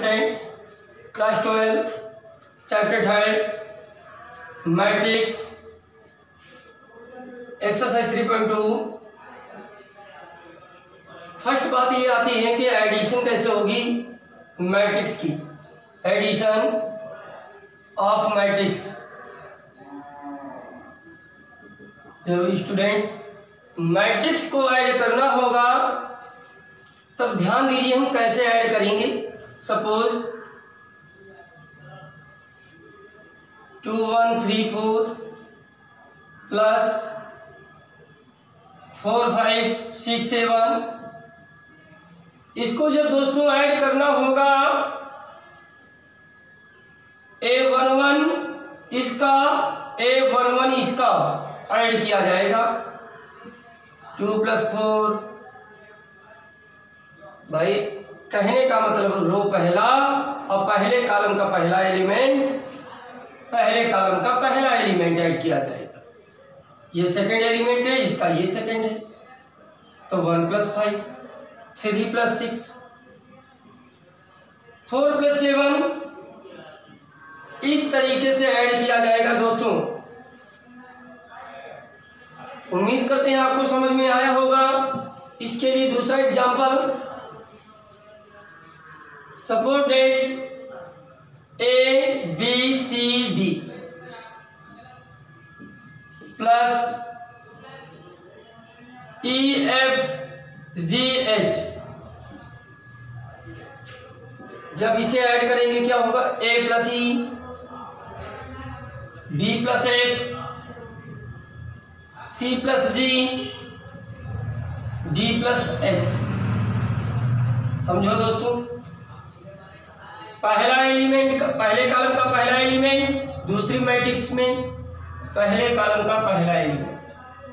Students, class 12 chapter 3 matrix exercise 3.2। First बात ये आती है कि एडिशन कैसे होगी मैट्रिक्स की, एडिशन ऑफ मैट्रिक्स। जब स्टूडेंट्स मैट्रिक्स को ऐड करना होगा तब ध्यान दीजिए हम कैसे ऐड करेंगे। सपोज 2 1 3 4 प्लस 4 5 6 7, इसको जब दोस्तों ऐड करना होगा A11 इसका A11 इसका ऐड किया जाएगा। 2 + 4, भाई कहने का मतलब रो पहला और पहले कॉलम का पहला एलिमेंट, पहले कॉलम का पहला एलिमेंट ऐड किया जाएगा। ये सेकंड एलिमेंट है, इसका ये सेकंड है, तो 1 + 5 3 + 6 4 + 7 इस तरीके से ऐड किया जाएगा। दोस्तों उम्मीद करते हैं आपको समझ में आया होगा। इसके लिए दूसरा example, suppose that ABCD plus EFGH, जब इसे ऐड करेंगे क्या होगा? A + E, B + F, C + G, D + H। समझो दोस्तों, पहला एलिमेंट पहले कॉलम का पहला एलिमेंट, दूसरी मैट्रिक्स में पहले कॉलम का पहला एलिमेंट,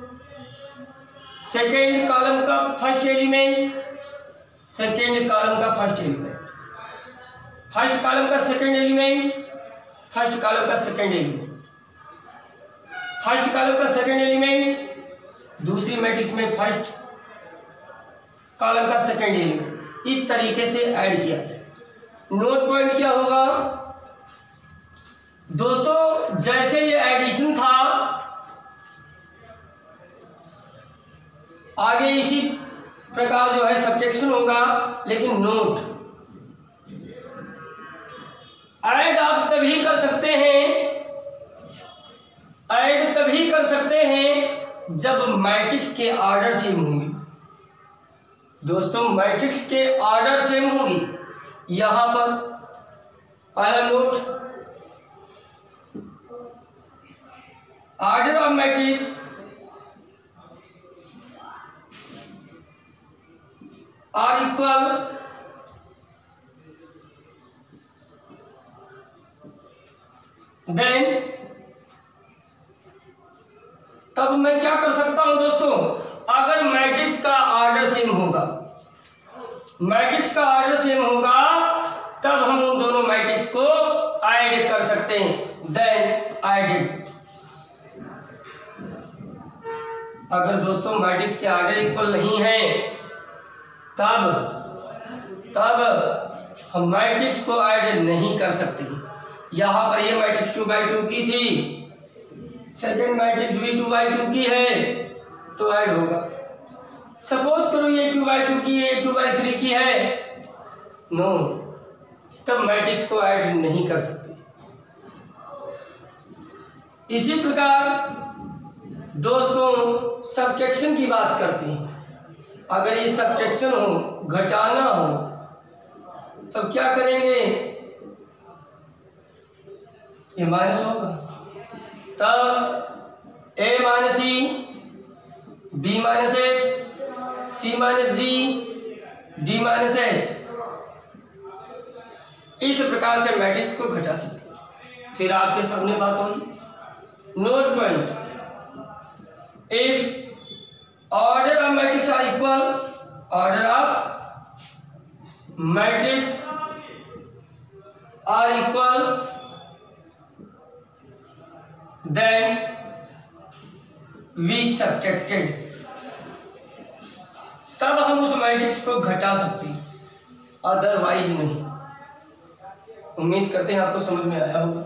सेकेंड कॉलम का फर्स्ट एलिमेंट, सेकेंड कॉलम का फर्स्ट एलिमेंट, फर्स्ट कॉलम का सेकेंड एलिमेंट, फर्स्ट कॉलम का सेकेंड एलिमेंट, फर्स्ट कॉलम का सेकेंड एलिमेंट, दूसरी मैट्रिक्स में फर्स्ट कॉलम का सेकेंड एलिमेंट, इस तरीके से ऐड किया जाए। नोट पॉइंट क्या होगा दोस्तों? जैसे ये एडिशन था, आगे इसी प्रकार जो है सब्ट्रैक्शन होगा। लेकिन नोट, ऐड आप तभी कर सकते हैं, ऐड तभी कर सकते हैं जब मैट्रिक्स के ऑर्डर सेम होंगे। दोस्तों मैट्रिक्स के ऑर्डर सेम होंगी। यहां पर पहला note, order of matrix are equal then, तब मैं क्या कर सकता हूं दोस्तों? अगर मैट्रिक्स का ऑर्डर सेम होगा, मैट्रिक्स का ऑर्डर सेम होगा, तब हम उन दोनों मैट्रिक्स को ऐड कर सकते हैं। Then added. अगर दोस्तों मैट्रिक्स के ऑर्डर इक्वल नहीं है तब हम मैट्रिक्स को ऐड नहीं कर सकते। यहां पर ये मैट्रिक्स 2/2 की थी, सेकेंड मैट्रिक्स भी 2/2 की है, तो ऐड होगा। सपोज करो ये 2/2 की, ये 2/3 की है, नो, तब मैट्रिक्स को ऐड नहीं कर सकते। इसी प्रकार दोस्तों सब्ट्रैक्शन की बात करते हैं। अगर ये सब्ट्रैक्शन हो, घटाना हो, तब क्या करेंगे? ये माइनस होगा, तब A - E, B - F, C - G, D - H, इस प्रकार से मैट्रिक्स को घटा सकते हैं। फिर आपके सामने बात हुई। Note point, if order of matrix are equal, order of matrix are equal, then we subtracted, तब हम उस मैट्रिक्स को घटा सकते हैं, अदरवाइज नहीं। उम्मीद करते हैं आपको समझ में आया होगा।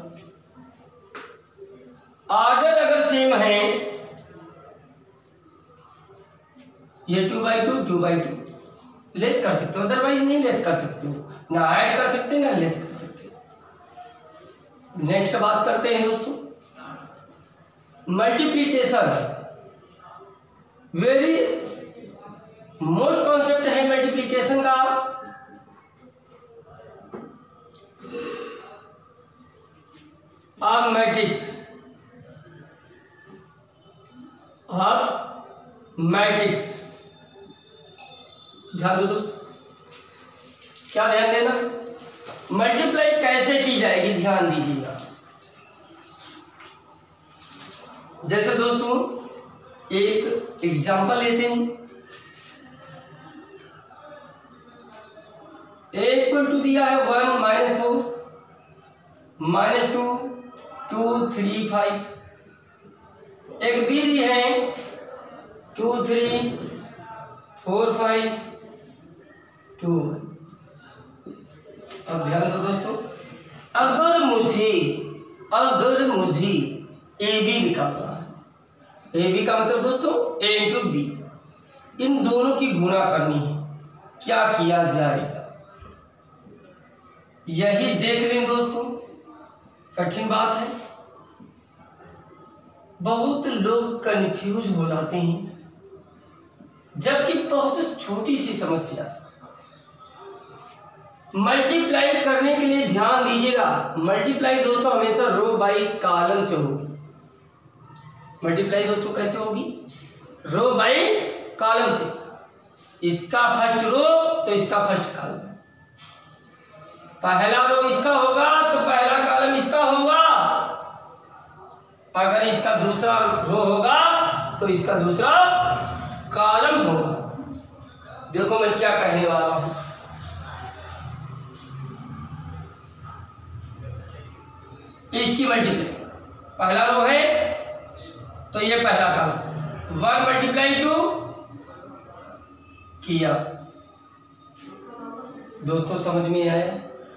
ऑर्डर अगर सेम है, ये 2/2 2/2 लेस कर सकते हो, अदरवाइज नहीं लेस कर सकते हो, ना ऐड कर सकते ना लेस कर सकते हो। नेक्स्ट बात करते हैं दोस्तों मल्टीप्लीकेशन। वेरी मोस्ट कॉन्सेप्ट है मल्टीप्लीकेशन का। ऑफ मैट्रिक्स ध्यान दो दोस्तों, क्या ध्यान देना, मल्टीप्लाई कैसे की जाएगी ध्यान दीजिएगा। जैसे दोस्तों एक एग्जांपल लेते हैं, a इक्वल टू दिया है 1 -4 -2 2 3 5। एक बी दी है 2 3 4 5 2। अब ध्यान दो दोस्तों, अगर मुझे ए बी निकालना है, ए बी का मतलब दोस्तों ए इंटू बी, इन दोनों की गुणा करनी है, क्या किया जाएगा यही देख लें दोस्तों। कठिन बात है, बहुत लोग कंफ्यूज हो जाते हैं, जबकि बहुत छोटी सी समस्या। मल्टीप्लाई करने के लिए ध्यान दीजिएगा, मल्टीप्लाई दोस्तों हमेशा रो बाई कॉलम से होगी। मल्टीप्लाई दोस्तों कैसे होगी, रो बाई कॉलम से। इसका फर्स्ट रो तो इसका फर्स्ट कॉलम, पहला रो इसका होगा तो पहला कॉलम इसका होगा, अगर इसका दूसरा रो होगा तो इसका दूसरा कॉलम होगा। देखो मैं क्या कहने वाला हूं, इसकी मल्टीप्लाई, पहला रो है तो ये पहला कॉलम, 1 × 2 किया। दोस्तों समझ में आया।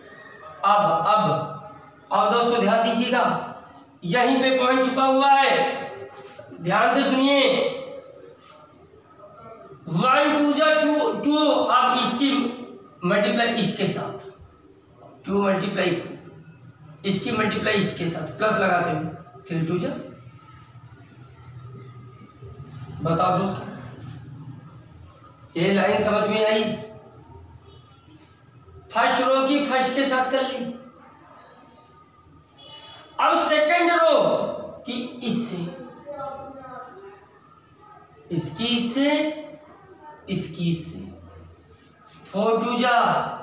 अब दोस्तों ध्यान दीजिएगा, यहीं पे पॉइंट छुपा हुआ है, ध्यान से सुनिए। 1 2 जा 2, अब इसकी मल्टीप्लाई इसके साथ, 2 × 2, इसकी मल्टीप्लाई इसके साथ, प्लस लगाते हुए 3 2 जा। बताओ दोस्तों ये लाइन समझ में आई। फर्स्ट रो की फर्स्ट के साथ कर ली, अब सेकंड रो की इससे, इसकी इससे, इसकी इससे, 4 2 जा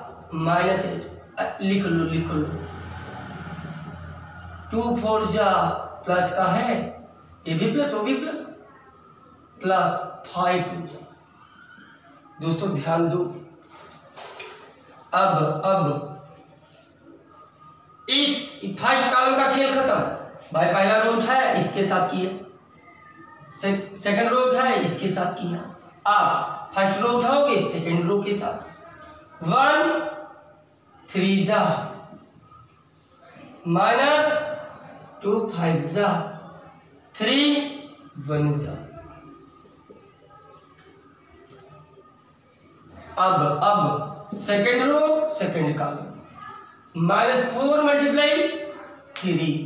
-8, लिख लो 2 4 जा प्लस का है, ए भी प्लस ओ भी प्लस, प्लस 5 2 जा। दोस्तों ध्यान दो, अब इस फर्स्ट कॉलम का खेल खत्म भाई। पहला रो उठाया इसके साथ किया, सेकंड रो उठाया इसके साथ किया, आप फर्स्ट रो उठाओगे सेकंड रो के साथ, 1 3 जा -2 5 जा 3 1 जा। अब सेकंड रो सेकंड कॉलम, -4 × 3,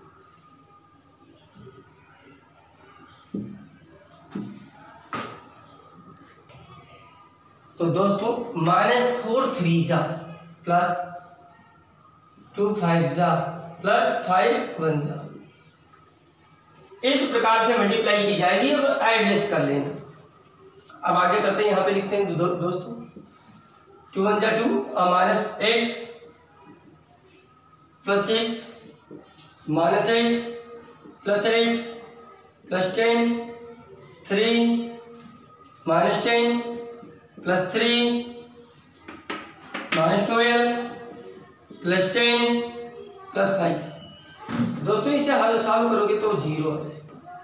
तो दोस्तों -4 3 जा प्लस 2 5 जा प्लस 5 1 जा। इस प्रकार से मल्टीप्लाई की जाएगी और एडलेस कर लेना। अब आगे करते हैं, यहाँ पे लिखते हैं दोस्तों 2 1 जा 2 -8 + 6 -8 + 8 + 10 3 -10 + 3 -12 + 10 + 5। दोस्तों इसे हल सॉल्व करोगे तो 0 है,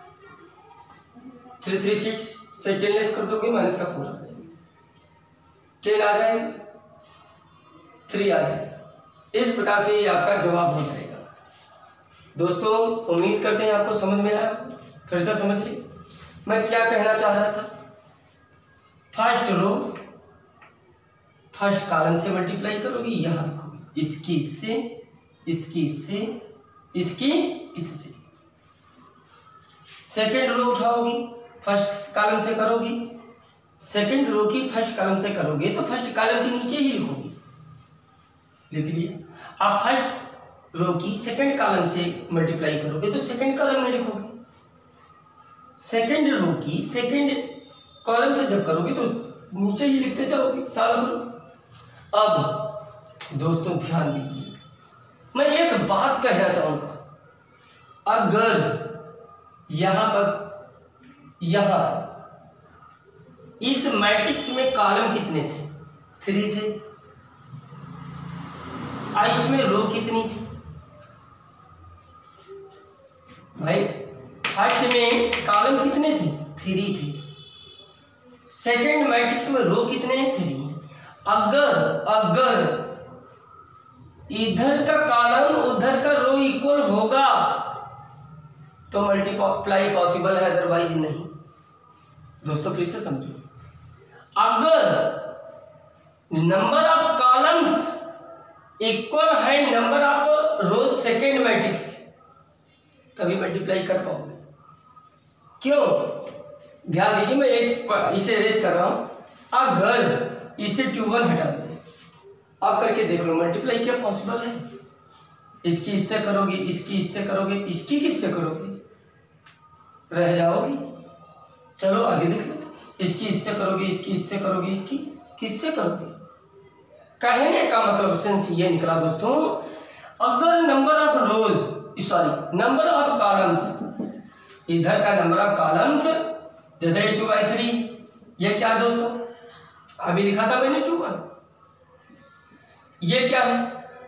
3 3 6 से 10 लेस कर दोगे माइनस का 4 10 आ जाएगा, 3 आ जाएगा, इस प्रकार से ये आपका जवाब हो जाएगा। दोस्तों उम्मीद करते हैं आपको समझ में आया। फिर से समझ लीजिए मैं क्या कहना चाह रहा था। फर्स्ट रो फर्स्ट कॉलम से मल्टीप्लाई करोगे, यहाँ रखोगे, इसकी इससे, इसकी इससे, इसकी इससे। सेकेंड रो उठाओगी, फर्स्ट कॉलम से करोगी, सेकेंड रो की फर्स्ट कॉलम से करोगे तो फर्स्ट कॉलम के नीचे ही लिखोगी, लिख लिए। आप फर्स्ट रो की सेकेंड कॉलम से मल्टीप्लाई करोगे तो सेकेंड कॉलम में लिखोगे। सेकेंड रो की सेकेंड कॉलम से जब करोगे तो नीचे ही लिखते जाओगे, सॉल्व करोगे। अब दोस्तों ध्यान दीजिए, मैं एक बात कहना चाहूंगा। अगर यहां पर इस मैट्रिक्स में कॉलम कितने थे? 3 थे। और इसमें रो कितनी थी? भाई फर्स्ट में कॉलम कितने थे? 3 थे। सेकेंड मैट्रिक्स में रो कितने? 3। अगर इधर का कॉलम उधर का रो इक्वल होगा तो मल्टीप्लाई पॉसिबल है, अदरवाइज नहीं। दोस्तों फिर से समझो, अगर नंबर ऑफ कॉलम्स इक्वल है number of rows second matrix तभी मल्टीप्लाई कर पाओगे। क्यों? ध्यान दीजिए, मैं एक इसे रेस कर रहा हूं। अगर इसे 2 1 हटा दें, अब करके देख लो मल्टीप्लाई क्या पॉसिबल है। इसकी इससे करोगे, इसकी इससे करोगे, इसकी किससे करोगे? रह जाओगे। चलो आगे देख लेते। इसकी इससे करोगे, इसकी इससे करोगे, इसकी किससे करोगे? कहने का मतलब सेंस ये निकला दोस्तों, अगर number of rows number of columns, इधर का नंबर ऑफ कॉलम्स जैसे 2/3, ये क्या है दोस्तों? अभी लिखा था मैंने 2 1। ये क्या है?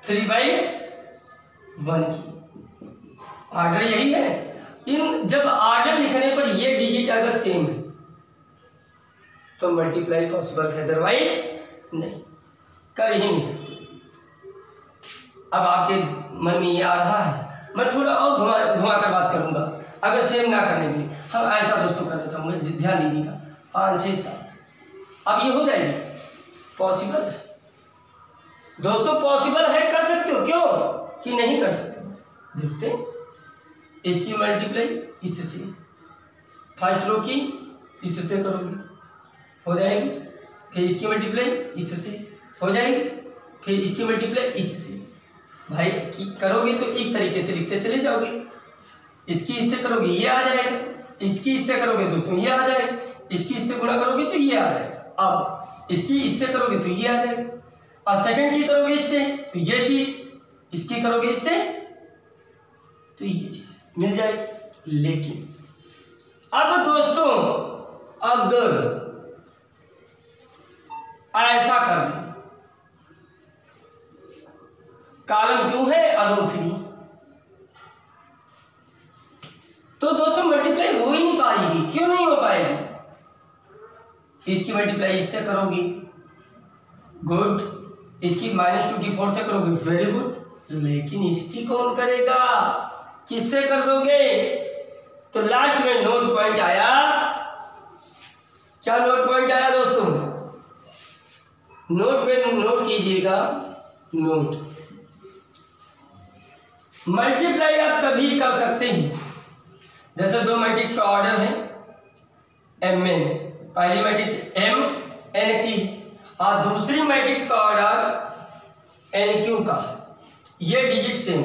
3/1 की ऑर्डर यही है। इन जब ऑर्डर लिखने पर ये डिजिट अगर सेम है तो मल्टीप्लाई पॉसिबल है, अदरवाइज नहीं, कर ही नहीं सकते। अब आपके मन में ये आ रहा है, मैं थोड़ा और घुमा कर बात करूंगा। अगर सेम ना करने के लिए हम ऐसा दोस्तों करना चाहूंगा, ध्यान दीजिएगा। 5 6 7 अब ये हो जाएगी पॉसिबल है दोस्तों, पॉसिबल है, कर सकते हो। क्यों कि नहीं कर सकते? देखते हैं। इसकी मल्टीप्लाई इससे, फर्स्ट रो की इससे करोगे, हो जाएगी। फिर इसकी मल्टीप्लाई इससे हो जाएगी, फिर इसकी मल्टीप्लाई इससे। भाई करोगे तो इस तरीके से लिखते चले जाओगे। इसकी इससे करोगे ये आ जाएगा, इसकी इससे करोगे दोस्तों ये आ जाएगा, इसकी इससे गुणा करोगे तो ये आ जाएगा। अब इसकी इससे करोगे तो ये आ जाएगा, और सेकंड की करोगे इससे तो ये चीज, इसकी करोगे इससे तो ये चीज मिल जाएगी। लेकिन अब दोस्तों अगर ऐसा कर दें, कॉलम 2 है और रो 3, तो दोस्तों मल्टीप्लाई हो ही नहीं पाएगी। क्यों नहीं हो पाएगी? इसकी मल्टीप्लाई इससे करोगी, गुड। इसकी -2 की 4 से करोगे, वेरी गुड। लेकिन इसकी कौन करेगा? किससे कर दोगे? तो लास्ट में नोट पॉइंट आया। क्या नोट पॉइंट आया दोस्तों? नोट पे नोट कीजिएगा, नोट। मल्टीप्लाई आप तभी कर सकते हैं जैसे 2 मैट्रिक्स का ऑर्डर है mn, पहली मैट्रिक्स mn की और दूसरी मैट्रिक्स का ऑर्डर nq का। ये डिजिट सेम,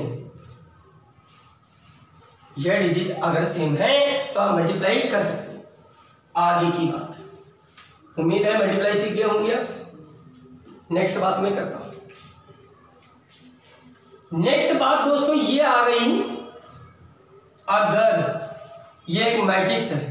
ये डिजिट अगर सेम है तो आप मल्टीप्लाई कर सकते हैं। आगे की बात, उम्मीद है मल्टीप्लाई सीख गए होंगे आप। नेक्स्ट बात मैं करता हूं। नेक्स्ट बात दोस्तों ये आ गई, अगर ये एक मैट्रिक्स है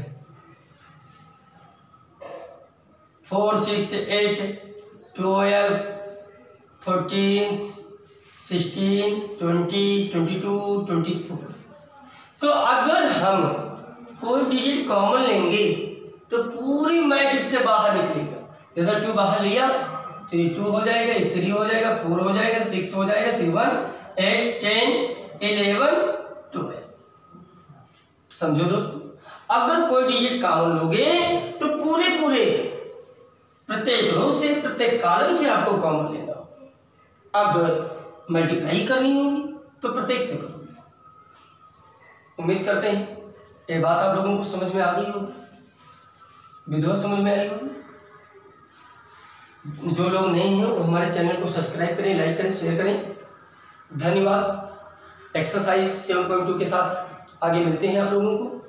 4 6 8 12 14 16 20 22 24, तो अगर हम कोई डिजिट कॉमन लेंगे तो पूरी मैट्रिक्स से बाहर निकलेगा। जैसे 2 बाहर लिया 3 2 हो जाएगा, 3 हो जाएगा, 4 हो जाएगा, 6 हो जाएगा, 7 8 10 11 12। समझो दोस्तों, अगर कोई डिजिट कॉमन लोगे तो पूरे प्रत्येक रो से प्रत्येक कॉलम से आपको कॉमन लेना हो। अगर मल्टीप्लाई करनी होगी तो प्रत्येक से करोगे। उम्मीद करते हैं ये बात आप लोगों को समझ में आ गई होगी, विधिवत समझ में आई होगी। जो लोग नए हैं वो हमारे चैनल को सब्सक्राइब करें, लाइक करें, शेयर करें। धन्यवाद। एक्सरसाइज 7.2 के साथ आगे मिलते हैं आप लोगों को।